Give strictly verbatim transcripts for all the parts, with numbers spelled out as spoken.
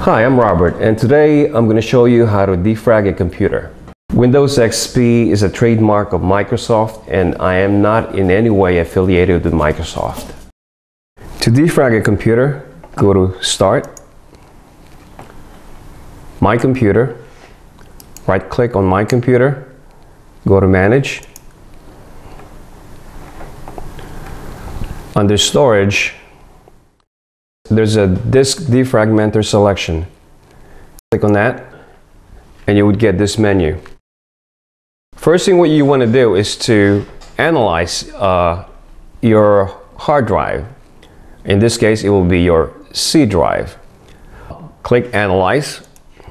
Hi, I'm Robert, and today I'm going to show you how to defrag a computer. Windows X P is a trademark of Microsoft, and I am not in any way affiliated with Microsoft. To defrag a computer, go to Start, My Computer, right click on My Computer, go to Manage. Under Storage, there's a disk defragmenter selection. Click on that and you would get this menu. First thing what you want to do is to analyze uh, your hard drive. In this case it will be your C drive. Click Analyze,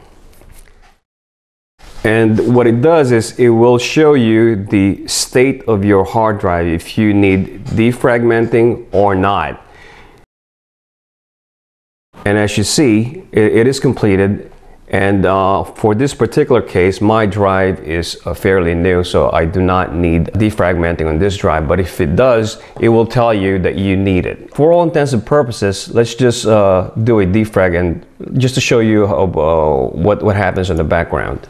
and what it does is it will show you the state of your hard drive, if you need defragmenting or not. And as you see, it, it is completed, and uh, for this particular case my drive is uh, fairly new, so I do not need defragmenting on this drive, but if it does, it will tell you that you need it. For all intents and purposes, let's just uh, do a defrag, and just to show you how, uh, what, what happens in the background.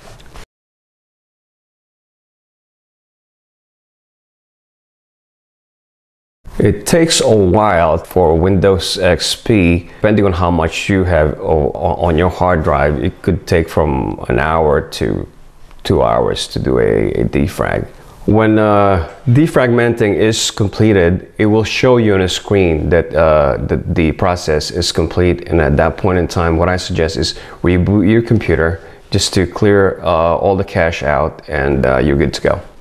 It takes a while for Windows X P, depending on how much you have on your hard drive. It could take from an hour to two hours to do a, a defrag. When uh, defragmenting is completed, it will show you on a screen that uh, the, the process is complete, and at that point in time what I suggest is reboot your computer just to clear uh, all the cache out, and uh, you're good to go.